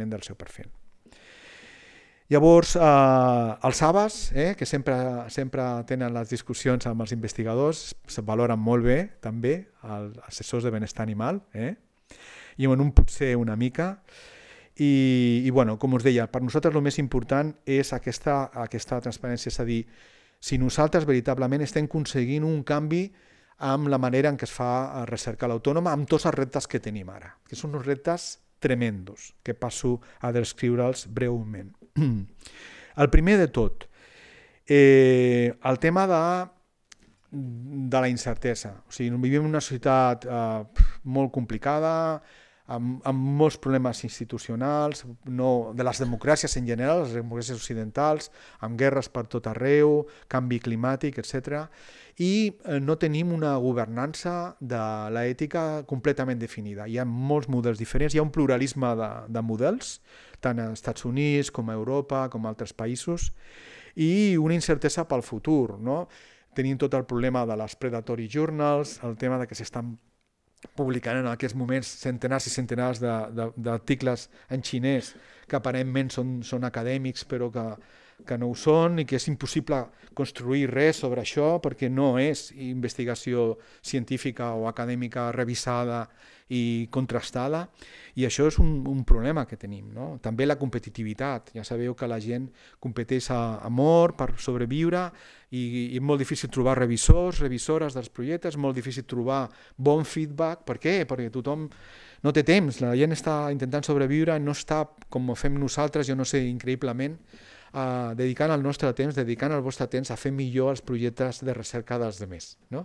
Llavors, els ABAs, que sempre tenen les discussions amb els investigadors, se valoren molt bé, també, els assessors de benestar animal, i en un potser una mica. I bueno, com us deia, per nosaltres el més important és aquesta transparència, és a dir, si nosaltres veritablement estem aconseguint un canvi amb la manera en què es fa recerca a l'Autònoma, amb tots els reptes que tenim ara, que són uns reptes tremendos, que passo a descriure'ls breument. El primer de tot, el tema de la incertesa. O sigui, vivim en una societat molt complicada, amb molts problemes institucionals, de les democràcies en general, les democràcies occidentals, amb guerres per tot arreu, canvi climàtic, etc. I no tenim una governança de l'ètica completament definida. Hi ha molts models diferents, hi ha un pluralisme de models, tant als Estats Units com a Europa, com a altres països, i una incertesa pel futur, no? Tenim tot el problema de les predatory journals, el tema de que s'estan publicant en aquests moments centenars i centenars d'articles en xinès que aparentment són acadèmics però que que no ho són i que és impossible construir res sobre això perquè no és investigació científica o acadèmica revisada i contrastada, i això és un problema que tenim, no? També la competitivitat. Ja sabeu que la gent competeix a mort per sobreviure i és molt difícil trobar revisores dels projectes, és molt difícil trobar bon feedback. Per què? Perquè tothom no té temps, la gent està intentant sobreviure, no està com ho fem nosaltres, jo no sé, increïblement, dedicant el nostre temps, dedicant el vostre temps a fer millor els projectes de recerca dels altres, no?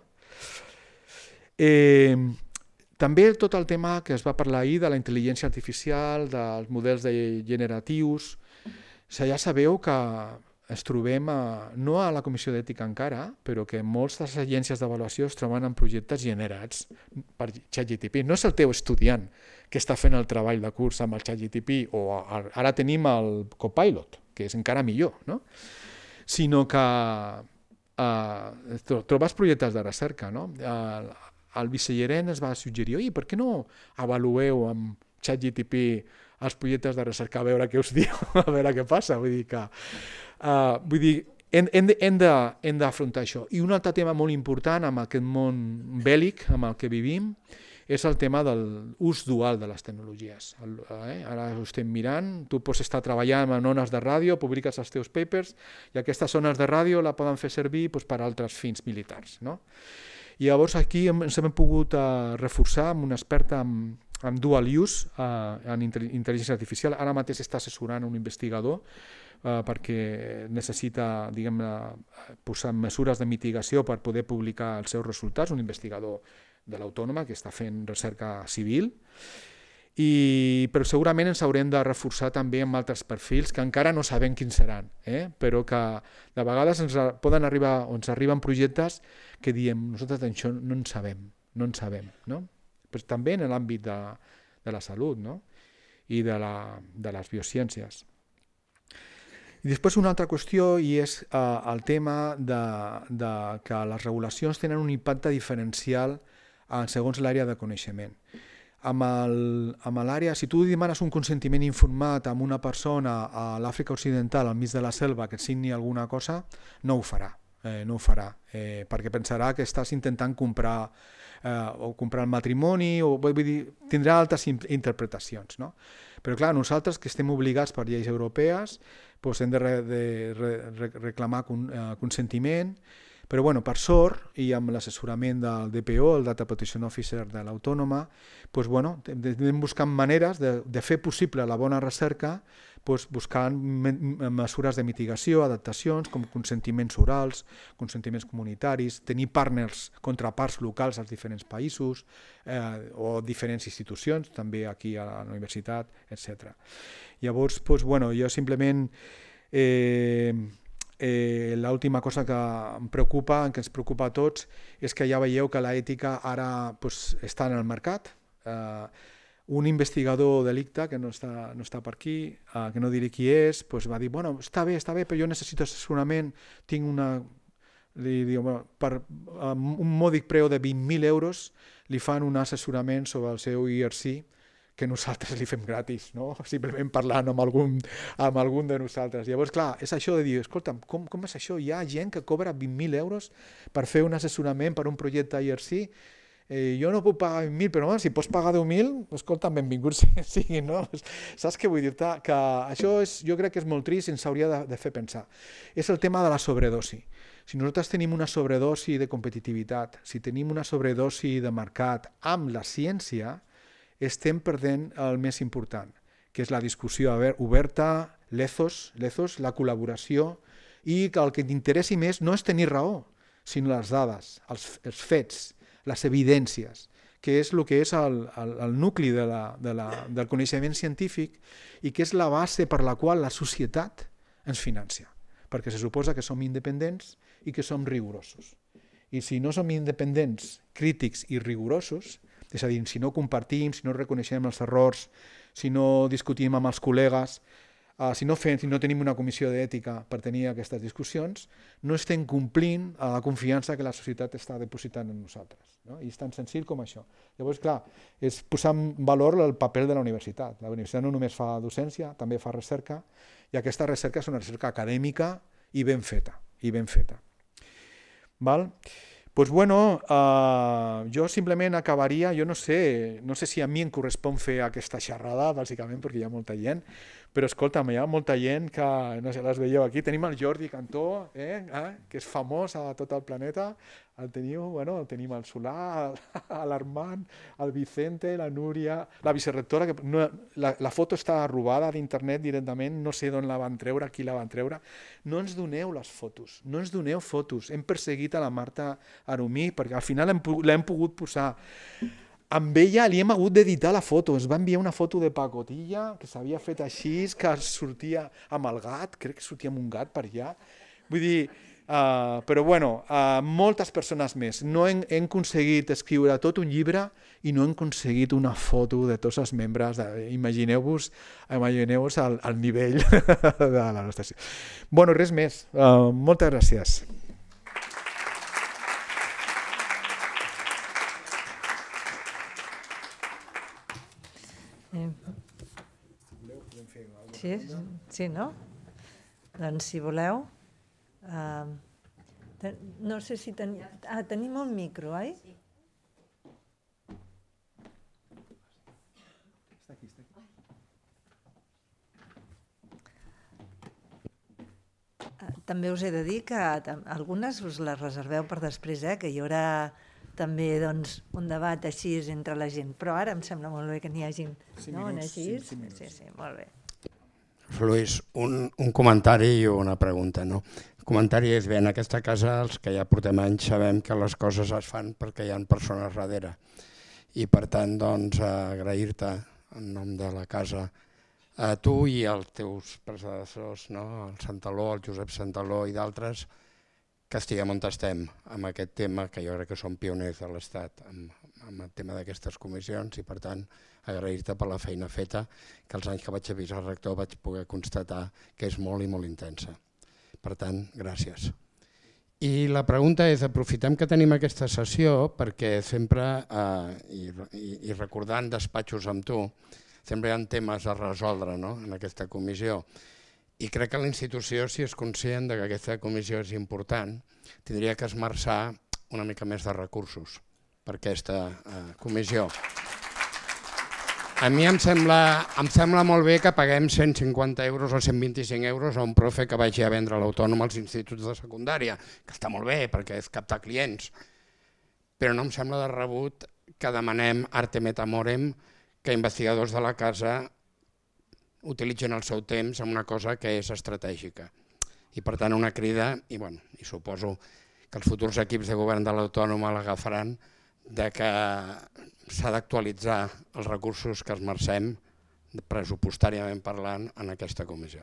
També tot el tema que es va parlar ahir de la intel·ligència artificial, dels models generatius. Ja sabeu que es trobem, no a la Comissió d'Ètica encara, però que moltes de les agències d'avaluació es troben en projectes generats per ChatGPT. No és el teu estudiant que està fent el treball de curs amb el ChatGPT, o ara tenim el Copilot, que és encara millor, no? Sinó que trobes projectes de recerca, no? El vicegerent es va suggerir, per què no avalueu amb ChatGPT els projectes de recerca, a veure què us diu, a veure què passa. Vull dir, hem d'afrontar això. I un altre tema molt important amb aquest món bèl·lic amb el que vivim és el tema de l'ús dual de les tecnologies. Ara ho estem mirant, tu pots estar treballant en ones de ràdio, publiques els teus papers, i aquestes ones de ràdio la poden fer servir per altres fins militars, no? I llavors aquí ens hem pogut reforçar amb una experta en dual use, en intel·ligència artificial. Ara mateix està assessorant un investigador perquè necessita, posar mesures de mitigació per poder publicar els seus resultats, un investigador de l'Autònoma que està fent recerca civil, però segurament ens haurem de reforçar també amb altres perfils que encara no sabem quins seran, però que de vegades ens arriben projectes que diem, nosaltres d'això no en sabem, no? Però també en l'àmbit de la salut, no? I de les biociències. I després una altra qüestió, i és el tema de que les regulacions tenen un impacte diferencial segons l'àrea de coneixement. Amb l'àrea, si tu demanes un consentiment informat a una persona a l'Àfrica Occidental, al mig de la selva, que et signi alguna cosa, no ho farà, perquè pensarà que estàs intentant comprar el matrimoni, o vull dir, tindrà altres interpretacions, no? Però clar, nosaltres que estem obligats per lleis europees hem de reclamar consentiment. Però per sort, i amb l'assessorament del DPO, el Data Protection Officer de l'Autònoma, hem buscat maneres de fer possible la bona recerca buscant mesures de mitigació, adaptacions, com consentiments orals, consentiments comunitaris, tenir partners, contraparts locals als diferents països o diferents institucions, també aquí a la universitat, etc. Llavors, jo simplement... l'última cosa que em preocupa, que ens preocupa a tots, és que ja veieu que l'ètica ara està en el mercat. Un investigador de l'ICTA, que no està per aquí, que no diré qui és, va dir, està bé, però jo necessito assessorament, tinc per un mòdic preu de 20.000 euros li fan un assessorament sobre el seu IRC, que nosaltres li fem gratis, no? Simplement parlant amb algun de nosaltres. Llavors, clar, és això de dir, escolta'm, com és això? Hi ha gent que cobra 20.000 euros per fer un assessorament per un projecte IRC. Jo no puc pagar 20.000, però si pots pagar 10.000, escolta'm, benvinguts siguin, no? Saps què vull dir-te? Que això jo crec que és molt trist i ens hauria de fer pensar. És el tema de la sobredosi. Si nosaltres tenim una sobredosi de competitivitat, si tenim una sobredosi de mercat amb la ciència, estem perdent el més important, que és la discussió oberta, l'ethos, la col·laboració, i que el que t'interessi més no és tenir raó, sinó les dades, els fets, les evidències, que és el que és el nucli del coneixement científic i que és la base per la qual la societat ens financia, perquè se suposa que som independents i que som rigorosos. I si no som independents, crítics i rigorosos, és a dir, si no compartim, si no reconeixem els errors, si no discutim amb els col·legues, si no tenim una comissió d'ètica per tenir aquestes discussions, no estem complint la confiança que la societat està depositant en nosaltres. No? I és tan senzill com això. Llavors, clar, és posar en valor el paper de la universitat. La universitat no només fa docència, també fa recerca, i aquesta recerca és una recerca acadèmica i ben feta. Val? Pues bueno, jo simplement acabaria, jo no sé si a mi em correspon fer aquesta xerrada, bàsicament perquè hi ha molta gent, però escolta'm, hi ha molta gent que, no sé, les veieu aquí, tenim el Jordi Cantó, que és famós a tot el planeta, el teniu, bueno, tenim el Solà, l'Armand, el Vicente, la Núria, la vicerectora, que la foto està robada d'internet directament, no sé d'on la van treure, qui la van treure. No ens doneu les fotos, no ens doneu fotos. Hem perseguit a la Marta Arumí, perquè al final l'hem pogut posar. Amb ella li hem hagut d'editar la foto, ens va enviar una foto de pacotilla que s'havia fet així, que sortia amb el gat, crec que sortia amb un gat per allà. Vull dir, però bueno, moltes persones més. No hem aconseguit escriure tot un llibre i no hem aconseguit una foto de tots els membres. Imagineu-vos el nivell de la nostra. Bueno, res més. Moltes gràcies. Sí, no? Doncs si voleu... No sé si tenim un micro, oi? Està aquí. També us he de dir que algunes us les reserveu per després, que hi haurà també un debat així entre la gent, però ara em sembla molt bé que n'hi hagi així. Sí, molt bé. Luis, un comentari i una pregunta. El comentari és, bé, en aquesta casa, els que ja portem anys, sabem que les coses es fan perquè hi ha persones darrere. I per tant, doncs, agrair-te en nom de la casa a tu i als teus predecessors, el Santaló, el Josep Santaló i d'altres, que estiguem on estem amb aquest tema, que jo crec que som pioners de l'Estat amb el tema d'aquestes comissions, i per tant agrair-te per la feina feta, que els anys que vaig avisar el rector vaig poder constatar que és molt i molt intensa. Per tant, gràcies. I la pregunta és, aprofitem que tenim aquesta sessió perquè sempre, i recordant despatxos amb tu, sempre hi ha temes a resoldre en aquesta comissió. I crec que la institució, si és conscient que aquesta comissió és important, tindria que esmerçar una mica més de recursos per aquesta comissió. A mi em sembla molt bé que paguem 150 euros o 125 euros a un profe que vagi a vendre l'autònom als instituts de secundària, que està molt bé perquè és captar clients, però no em sembla de rebut que demanem arte metamorem que investigadors de la casa utilitzen el seu temps en una cosa que és estratègica. I per tant una crida, i suposo que els futurs equips de govern de l'autònoma l'agafaran, que s'ha d'actualitzar els recursos que esmercem pressupostàriament parlant en aquesta comissió.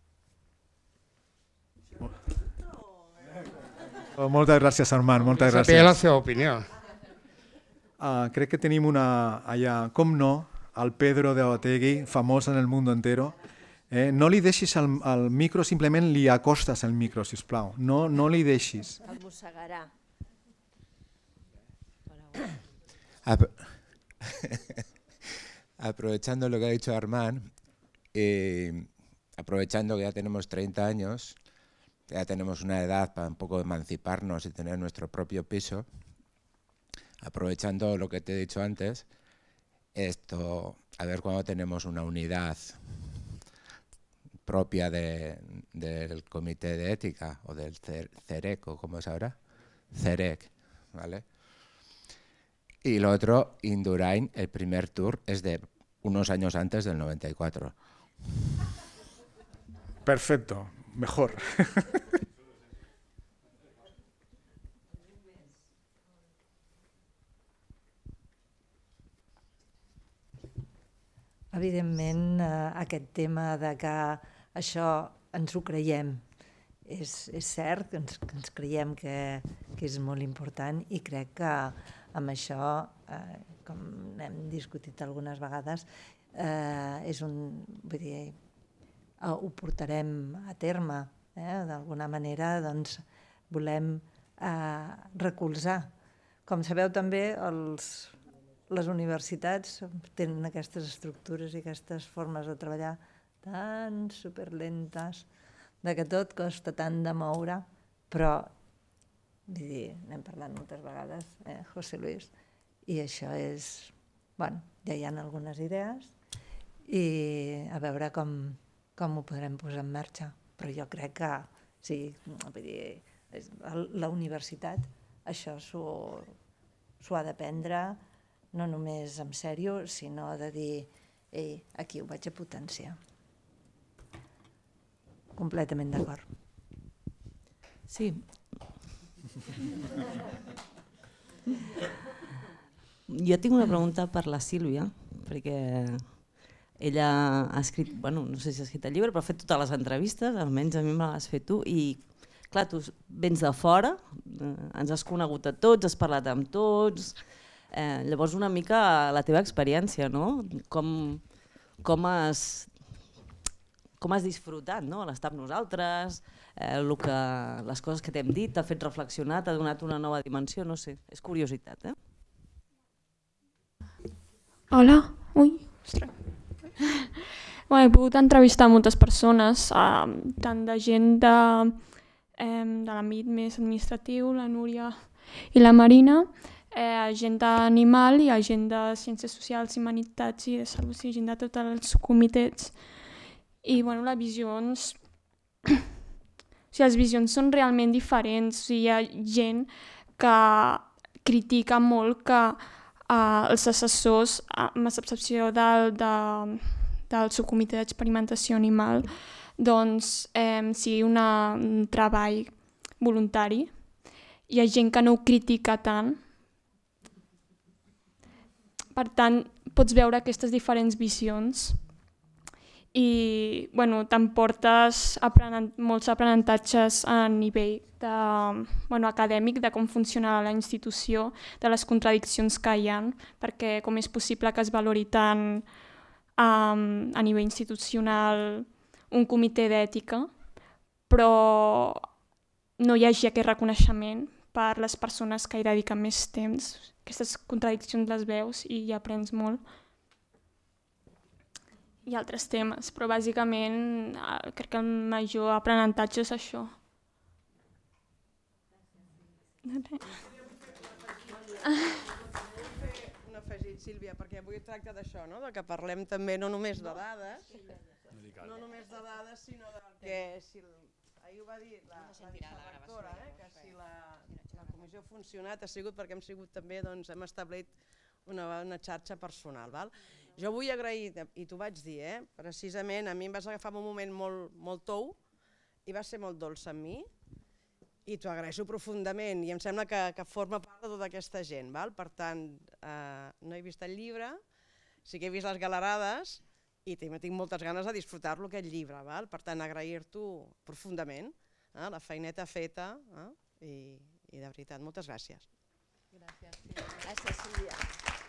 Moltes gràcies, Armand, moltes gràcies. Sapia la seva opinió. Crec que tenim allà, com no, el Pedro de Otegui, famós en el mundo entero. No li deixis el micro, simplement li acostes el micro, sisplau. No li deixis. El mossegarà. Aprovechando lo que ha dicho Armand, aprovechando que ya tenemos 30 años, ya tenemos una edad para un poco emanciparnos y tener nuestro propio piso, aprovechando lo que te he dicho antes, a ver cuándo tenemos una unidad propia del Comité de Ética o del CEREC, o ¿cómo es ahora? CEREC, ¿vale? Y lo otro, Indurain, el primer tour es de unos años antes del 94. Perfecto, mejor. Evidentment, aquest tema de que això ens ho creiem. És cert que ens creiem que és molt important i crec que amb això, com hem discutit algunes vegades, ho portarem a terme. D'alguna manera volem recolzar. Com sabeu també, les universitats tenen aquestes estructures i aquestes formes de treballar tan superlentes, que tot costa tant de moure, però n'hem parlat moltes vegades, José Luis, i això és... Bueno, ja hi ha algunes idees i a veure com ho podrem posar en marxa. Però jo crec que sí, la universitat això s'ho ha d'aprendre no només en sèrio, sinó de dir ei, aquí ho vaig a potenciar. Completament d'acord. Sí. Jo tinc una pregunta per la Sílvia, perquè ella ha escrit, bueno, no sé si ha escrit el llibre, però ha fet totes les entrevistes, almenys a mi me l'has fet tu, i clar, tu vens de fora, ens has conegut a tots, has parlat amb tots, llavors una mica la teva experiència, no? Com has disfrutat, no? L'estar amb nosaltres, les coses que t'hem dit, t'ha fet reflexionar, t'ha donat una nova dimensió, no sé, és curiositat, Hola, ui, ostres. He pogut entrevistar moltes persones, tant de gent de l'àmbit més administratiu, la Núria i la Marina, gent d'animal i gent de ciències socials, humanitats i de salut, i gent de tots els comitès. I les visions... les visions són realment diferents. Hi ha gent que critica molt que els assessors, amb l'excepció del subcomitè d'experimentació animal, sigui un treball voluntari. Hi ha gent que no ho critica tant. Per tant, pots veure aquestes diferents visions i t'emportes molts aprenentatges a nivell acadèmic de com funciona la institució, de les contradiccions que hi ha, perquè com és possible que es valori tant a nivell institucional un comitè d'ètica, però no hi hagi aquest reconeixement per les persones que hi dediquen més temps. Aquestes contradiccions les veus i hi aprens molt. I altres temes, però bàsicament crec que el major aprenentatge és això. Un afegit, Sílvia, perquè avui tracta d'això, que parlem també no només de dades, sinó del que... Ahir ho va dir la vicerectora, que si la comissió ha funcionat ha sigut perquè hem establit una xarxa personal. Jo vull agrair, i t'ho vaig dir, precisament a mi em vas agafar en un moment molt tou i va ser molt dolç amb mi i t'ho agraeixo profundament i em sembla que forma part de tota aquesta gent. Per tant, no he vist el llibre, sí que he vist les galerades i tinc moltes ganes de disfrutar-lo aquest llibre. Per tant, agrair-t'ho profundament, la feineta feta i de veritat, moltes gràcies. Gràcies, Sílvia.